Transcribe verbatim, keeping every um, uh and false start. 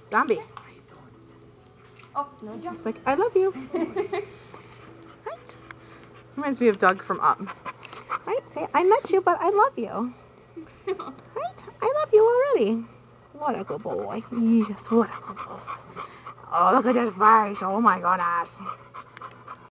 Zombie. Oh, no jump. It's like, I love you. Right? Reminds me of Doug from Up. Right? Say, I met you, but I love you. Right? I love you already. What a good boy. Yes, what a good boy. Oh, look at his face. Oh my goodness.